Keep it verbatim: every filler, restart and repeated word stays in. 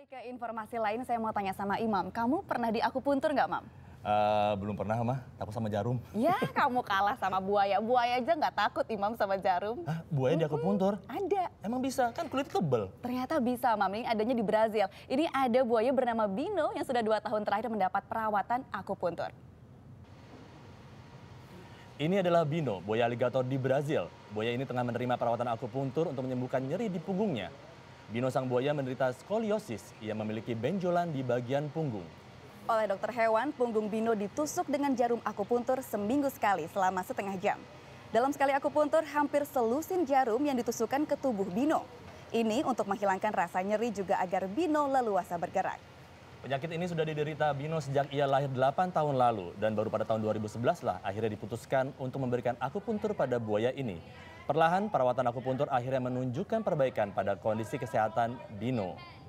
Beralih ke informasi lain, saya mau tanya sama Imam. Kamu pernah diakupuntur nggak, Mam? Uh, belum pernah, mah. Takut sama jarum. Ya, kamu kalah sama buaya. Buaya aja nggak takut, Imam, sama jarum. Hah? Buaya mm-hmm. diakupuntur? Ada. Emang bisa? Kan kulit tebel. Ternyata bisa, Mam. Ini adanya di Brazil. Ini ada buaya bernama Bino yang sudah dua tahun terakhir mendapat perawatan akupuntur. Ini adalah Bino, buaya aligator di Brazil. Buaya ini tengah menerima perawatan akupuntur untuk menyembuhkan nyeri di punggungnya. Bino sang buaya menderita skoliosis. Ia memiliki benjolan di bagian punggung. Oleh dokter hewan, punggung Bino ditusuk dengan jarum akupuntur seminggu sekali selama setengah jam. Dalam sekali akupuntur, hampir selusin jarum yang ditusukkan ke tubuh Bino. Ini untuk menghilangkan rasa nyeri juga agar Bino leluasa bergerak. Penyakit ini sudah diderita Bino sejak ia lahir delapan tahun lalu. Dan baru pada tahun dua ribu sebelas lah akhirnya diputuskan untuk memberikan akupuntur pada buaya ini. Perlahan perawatan akupuntur akhirnya menunjukkan perbaikan pada kondisi kesehatan Bino.